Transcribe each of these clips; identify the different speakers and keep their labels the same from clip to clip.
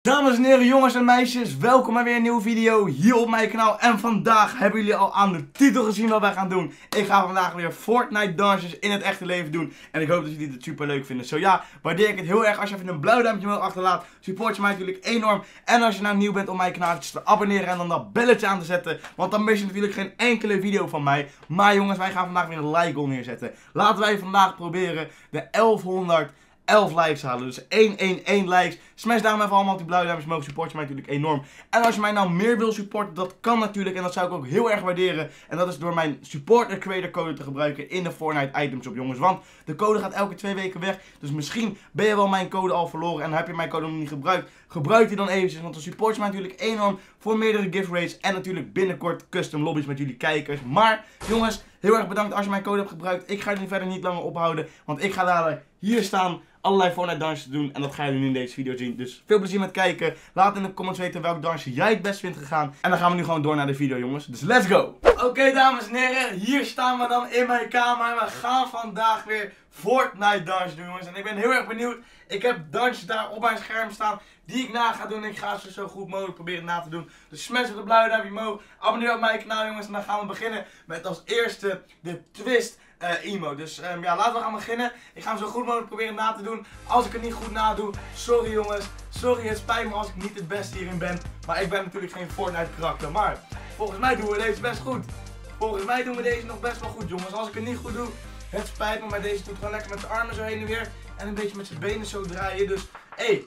Speaker 1: Dames en heren, jongens en meisjes, welkom bij weer een nieuwe video hier op mijn kanaal. En vandaag hebben jullie al aan de titel gezien wat wij gaan doen. Ik ga vandaag weer Fortnite dansjes in het echte leven doen. En ik hoop dat jullie het super leuk vinden. Zo ja, waardeer ik het heel erg als je even een blauw duimpje omhoog achterlaat. Support je mij natuurlijk enorm. En als je nou nieuw bent op mijn kanaal, te abonneren en dan dat belletje aan te zetten. Want dan mis je natuurlijk geen enkele video van mij. Maar jongens, wij gaan vandaag weer een like goal neerzetten. Laten wij vandaag proberen de 1111 likes halen. Dus 111 likes. Smash daarom even allemaal op die blauwe duimpjes omhoog. Support je mij natuurlijk enorm. En als je mij nou meer wil supporten, dat kan natuurlijk. En dat zou ik ook heel erg waarderen. En dat is door mijn supporter creator code te gebruiken in de Fortnite items op, jongens. Want de code gaat elke 2 weken weg. Dus misschien ben je wel mijn code al verloren. En heb je mijn code nog niet gebruikt. Gebruik die dan eventjes. Want dan support je mij natuurlijk enorm voor meerdere giveaways. En natuurlijk binnenkort custom lobby's met jullie kijkers. Maar jongens, heel erg bedankt als je mijn code hebt gebruikt. Ik ga jullie verder niet langer ophouden. Want ik ga dadelijk hier staan allerlei Fortnite dansjes doen. En dat gaan jullie nu in deze video zien. Dus veel plezier met kijken. Laat in de comments weten welk dansje jij het best vindt gegaan. En dan gaan we nu gewoon door naar de video, jongens. Dus let's go! Oké, dames en heren. Hier staan we dan in mijn kamer. We gaan vandaag weer Fortnite dansjes doen, jongens. En ik ben heel erg benieuwd. Ik heb dansjes daar op mijn scherm staan die ik na ga doen. Ik ga ze zo goed mogelijk proberen na te doen. Dus smash op de blauwe duimpje omhoog. Abonneer op mijn kanaal, jongens. En dan gaan we beginnen met als eerste de twist emote. Dus ja, laten we gaan beginnen. Ik ga hem zo goed mogelijk proberen na te doen. Als ik het niet goed nadoe, sorry jongens. Sorry, het spijt me als ik niet het beste hierin ben. Maar ik ben natuurlijk geen Fortnite karakter. Maar volgens mij doen we deze best goed. Volgens mij doen we deze nog best wel goed, jongens. Als ik het niet goed doe, het spijt me. Maar deze doet gewoon lekker met zijn armen zo heen en weer. En een beetje met zijn benen zo draaien. Dus, hé.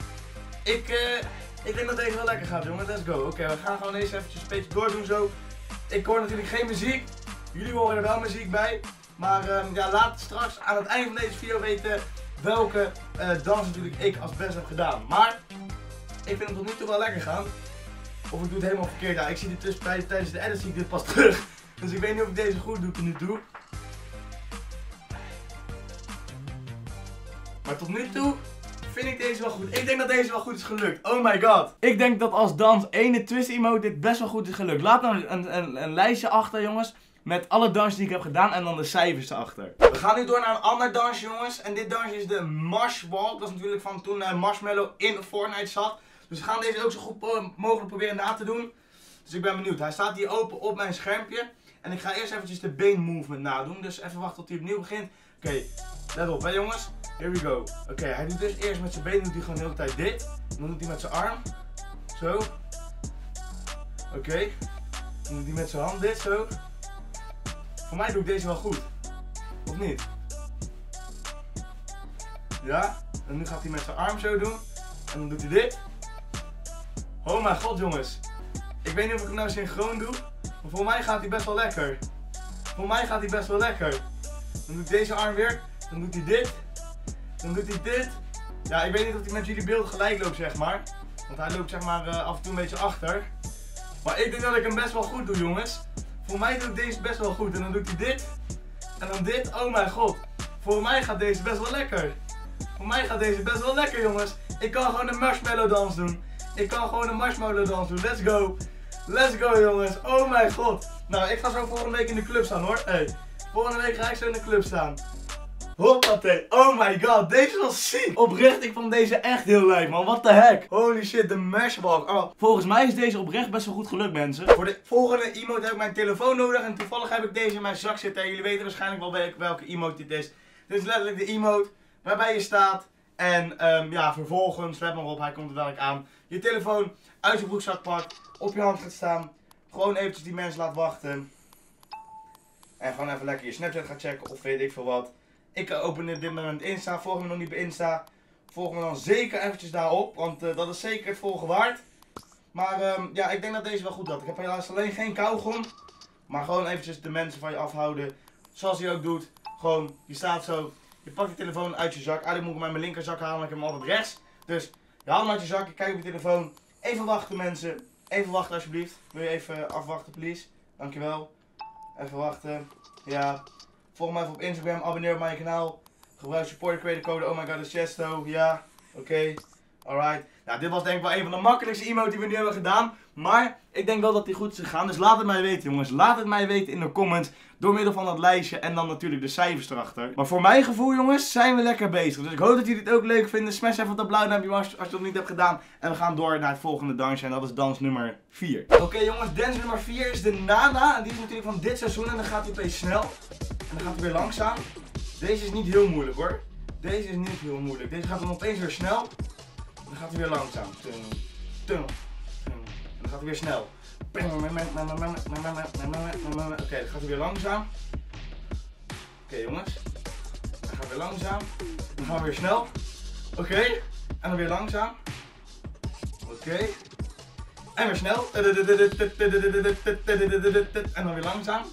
Speaker 1: Ik denk dat deze wel lekker gaat, jongens. Let's go. Oké, we gaan gewoon deze eventjes een beetje doordoen zo. Ik hoor natuurlijk geen muziek. Jullie horen er wel muziek bij. Maar ja, laat straks aan het einde van deze video weten welke dans natuurlijk ik als best heb gedaan. Maar ik vind hem tot nu toe wel lekker gaan. Of ik doe het helemaal verkeerd. Ja, ik zie dit tussentijd tijdens de edit zie ik dit pas terug. Dus ik weet niet of ik deze goed doe tot nu toe. Maar tot nu toe vind ik deze wel goed. Ik denk dat deze wel goed is gelukt. Oh my god. Ik denk dat als dans ene twist emote dit best wel goed is gelukt. Laat nou een lijstje achter, jongens. Met alle dansen die ik heb gedaan en dan de cijfers erachter. We gaan nu door naar een ander dansje, jongens. En dit dansje is de Marsh Walk. Dat is natuurlijk van toen Marshmallow in Fortnite zat. Dus we gaan deze ook zo goed mogelijk proberen na te doen. Dus ik ben benieuwd. Hij staat hier open op mijn schermpje. En ik ga eerst eventjes de beenmovement nadoen. Dus even wachten tot hij opnieuw begint. Oké, let op hè jongens. Here we go. Oké, hij doet dus eerst met zijn been doet hij gewoon de hele tijd dit. En dan doet hij met zijn arm. Zo. Oké. Dan doet hij met zijn hand dit zo. Voor mij doe ik deze wel goed. Of niet? Ja. En nu gaat hij met zijn arm zo doen. En dan doet hij dit. Oh mijn god, jongens. Ik weet niet of ik hem nou synchroon doe. Maar voor mij gaat hij best wel lekker. Voor mij gaat hij best wel lekker. Dan doe ik deze arm weer. Dan doet hij dit. Dan doet hij dit. Ja, ik weet niet of hij met jullie beeld gelijk loopt, zeg maar. Want hij loopt zeg maar af en toe een beetje achter. Maar ik denk dat ik hem best wel goed doe, jongens. Voor mij doe ik deze best wel goed. En dan doet hij dit. En dan dit. Oh mijn god. Voor mij gaat deze best wel lekker. Voor mij gaat deze best wel lekker, jongens. Ik kan gewoon een marshmallow dans doen. Ik kan gewoon een marshmallow dans doen. Let's go. Let's go, jongens. Oh mijn god. Nou, ik ga zo volgende week in de club staan, hoor. Hey. Volgende week ga ik zo in de club staan. Hoppatee. Oh my god, deze was ziek. Oprecht, ik vond deze echt heel leuk, man. What the heck. Holy shit, de Mashwalk. Oh. Volgens mij is deze oprecht best wel goed gelukt, mensen. Voor de volgende emote heb ik mijn telefoon nodig. En toevallig heb ik deze in mijn zak zitten. En jullie weten waarschijnlijk wel welke emote dit is. Dit is letterlijk de emote waarbij je staat. En ja, vervolgens, let maar op, hij komt er dadelijk aan. Je telefoon uit je broekzak pakt. Op je hand gaat staan. Gewoon eventjes die mensen laat wachten. En gewoon even lekker je Snapchat gaat checken of weet ik veel wat. Ik open dit moment Insta, volg me nog niet bij Insta. Volg me dan zeker eventjes daarop, want dat is zeker het volgen waard. Maar ja, ik denk dat deze wel goed had. Ik heb helaas alleen geen kauwgom. Maar gewoon eventjes de mensen van je afhouden. Zoals hij ook doet. Gewoon, je staat zo, je pakt je telefoon uit je zak. Eigenlijk moet ik hem uit mijn linkerzak halen, maar ik heb hem altijd rechts. Dus je haalt hem uit je zak, je kijkt op je telefoon. Even wachten, mensen. Even wachten alsjeblieft. Wil je even afwachten, please? Dankjewel. Even wachten. Ja. Volg mij even op Instagram, abonneer op mijn kanaal. Gebruik supporter creator code, oh my god, is Chesto. Ja, oké. Alright. Ja, dit was denk ik wel een van de makkelijkste emotes die we nu hebben gedaan. Maar ik denk wel dat die goed is gegaan. Dus laat het mij weten, jongens. Laat het mij weten in de comments. Door middel van dat lijstje en dan natuurlijk de cijfers erachter. Maar voor mijn gevoel, jongens, zijn we lekker bezig. Dus ik hoop dat jullie het ook leuk vinden. Smash even op dat blauw duimpje als je het nog niet hebt gedaan. En we gaan door naar het volgende dansje. En dat is dans nummer 4. Oké, jongens, dans nummer 4 is de Nana. En die is natuurlijk van dit seizoen. En dan gaat hij opeens snel. En dan gaat hij weer langzaam. Deze is niet heel moeilijk, hoor. Deze is niet heel moeilijk. Deze gaat dan opeens weer snel. Dan gaat hij weer langzaam. En dan gaat hij weer snel. Oké, dan gaat hij weer langzaam. Oké, jongens. Dan gaat weer langzaam. Dan gaan we weer snel. Oké. En dan weer langzaam. Oké. En weer snel. En dan weer langzaam.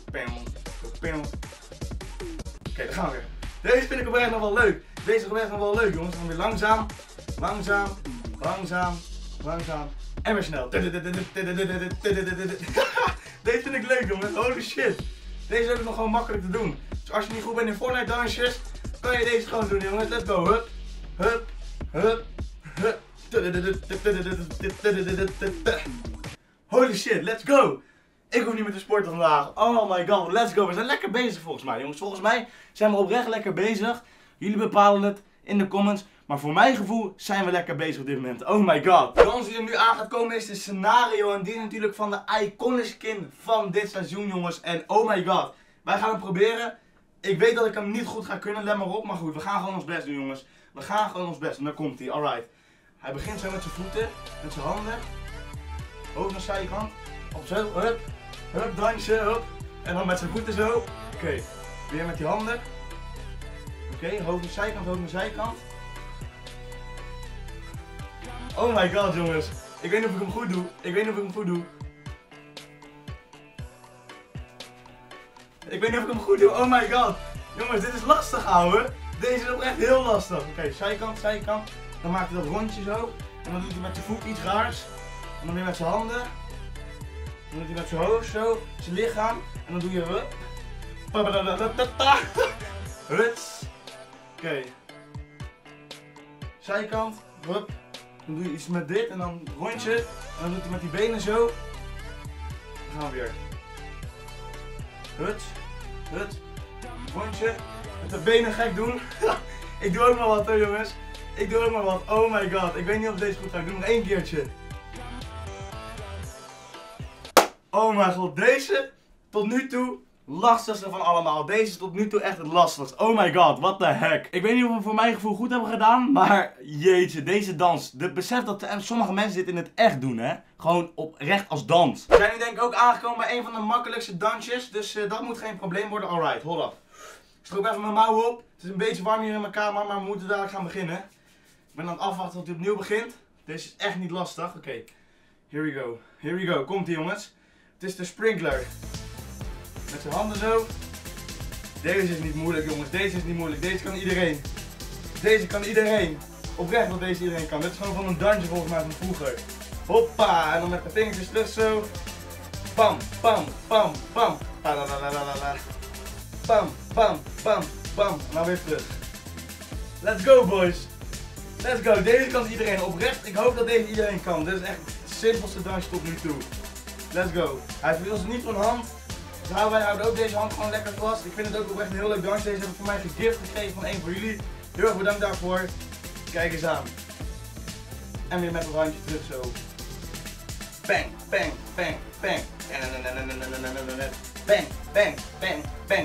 Speaker 1: Oké, daar gaan we weer. Deze vind ik oprecht nog wel leuk. Deze is oprecht nog wel leuk, jongens. Dan weer langzaam. Langzaam. Langzaam. Langzaam. En weer snel. Deze vind ik leuk, jongens. Holy shit. Deze is ook nog gewoon makkelijk te doen. Dus als je niet goed bent in Fortnite dansjes, kan je deze gewoon doen, jongens. Let's go. Hup. Hup. Hup. Hup. Holy shit. Let's go. Ik hoef niet meer te sporten vandaag. Oh my god. Let's go. We zijn lekker bezig volgens mij, jongens. Volgens mij zijn we oprecht lekker bezig. Jullie bepalen het in de comments. Maar voor mijn gevoel zijn we lekker bezig op dit moment. Oh my god. De dans die er nu aan gaat komen is de scenario. En die is natuurlijk van de iconic skin van dit seizoen, jongens. En oh my god. Wij gaan het proberen. Ik weet dat ik hem niet goed ga kunnen, let maar op. Maar goed, we gaan gewoon ons best doen, jongens. We gaan gewoon ons best doen. Daar komt hij. Alright. Hij begint zo met zijn voeten. Met zijn handen. Hoofd naar zijkant. Op zo. Hup. Hup, dansen. Hup. En dan met zijn voeten zo. Oké. Weer met die handen. Oké, hoofd naar zijkant, hoofd naar zijkant. Oh my god, jongens. Ik weet niet of ik hem goed doe. Ik weet niet of ik hem goed doe. Ik weet niet of ik hem goed doe. Oh my god. Jongens, dit is lastig, ouwe. Deze is ook echt heel lastig. Oké, zijkant, zijkant. Dan maakt hij dat rondje zo. En dan doet hij met zijn voet iets raars. En dan weer met zijn handen. Dan doet hij met zijn hoofd zo. Zijn lichaam. En dan doe je hup. Huts. Oké. Zijkant. Hup. Dan doe je iets met dit en dan rondje. En dan doet hij met die benen zo. Dan gaan we weer. Huts. Huts. Rondje. Met de benen gek doen. Ik doe ook maar wat hoor, jongens. Ik doe ook maar wat. Oh my god. Ik weet niet of deze goed gaat. Ik doe nog één keertje. Oh my god. Deze tot nu toe lastigste van allemaal. Deze is tot nu toe echt het lastigste. Oh my god, what the heck. Ik weet niet of we voor mijn gevoel goed hebben gedaan, maar jeetje, deze dans. Het besef dat sommige mensen dit in het echt doen, hè. Gewoon oprecht als dans. We zijn nu denk ik ook aangekomen bij een van de makkelijkste dansjes, dus dat moet geen probleem worden. Alright, hold up. Ik stroop even mijn mouwen op. Het is een beetje warm hier in mijn kamer, maar we moeten dadelijk gaan beginnen. Ik ben aan het afwachten tot hij opnieuw begint. Deze is echt niet lastig. Oké, here we go. Here we go. Komt ie, jongens. Het is de sprinkler. Met zijn handen zo. Deze is niet moeilijk, jongens. Deze is niet moeilijk. Deze kan iedereen. Deze kan iedereen. Oprecht dat deze iedereen kan. Dit is gewoon van een dansje volgens mij van vroeger. Hoppa. En dan met de vingertjes terug zo. Pam, pam, pam, pam. Pam, pam, pam, pam. En dan weer terug. Let's go, boys. Let's go. Deze kan iedereen. Oprecht. Ik hoop dat deze iedereen kan. Dit is echt het simpelste dansje tot nu toe. Let's go. Hij wil ze niet van hand. Dus wij houden ook deze hand gewoon lekker vast. Ik vind het ook echt een heel leuk dansje. Deze heb ik voor mij gegift gekregen van een van jullie. Heel erg bedankt daarvoor. Kijk eens aan. En weer met het handje terug zo. Bang, bang, bang, bang. Bang, bang, bang, bang.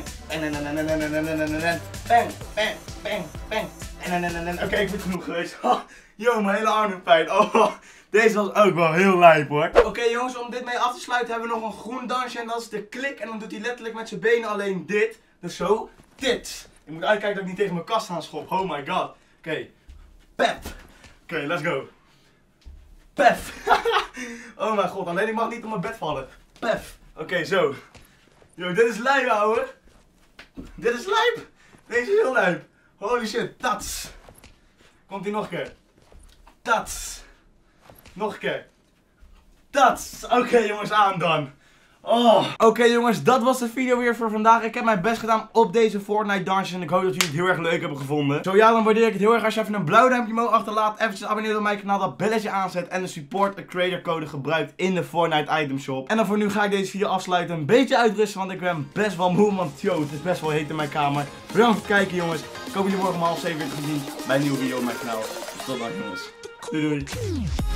Speaker 1: Bang, bang, bang, bang. Oké, ik vind het genoeg geweest. Yo, mijn hele arm doet pijn. Oh. Deze was ook wel heel lijp hoor. Oké, jongens, om dit mee af te sluiten hebben we nog een groen dansje en dat is de klik. En dan doet hij letterlijk met zijn benen alleen dit. Dus zo, dit. Ik moet uitkijken dat ik niet tegen mijn kast aan schop. Oh my god. Oké. Pep. Oké, let's go. Pef. Oh mijn god, alleen ik mag niet op mijn bed vallen. Pef. Oké, zo. Yo, dit is lijp, ouwe. Dit is lijp. Deze is heel lijp. Holy shit. Tats. Komt ie nog een keer. Tats. Nog een keer. Tats. Oké, jongens, aan dan. Oké jongens, dat was de video weer voor vandaag. Ik heb mijn best gedaan op deze Fortnite dansjes en ik hoop dat jullie het heel erg leuk hebben gevonden. Zo ja, dan waardeer ik het heel erg als je even een blauw duimpje omhoog achterlaat. Eventjes abonneer op mijn kanaal, dat belletje aanzet en de support a creator code gebruikt in de Fortnite item shop. En dan voor nu ga ik deze video afsluiten, een beetje uitrusten, want ik ben best wel moe, want yo, het is best wel heet in mijn kamer. Bedankt voor het kijken jongens. Ik hoop jullie morgen om 6:30 weer te zien bij een nieuwe video op mijn kanaal. Dus tot dan jongens. Doei doei.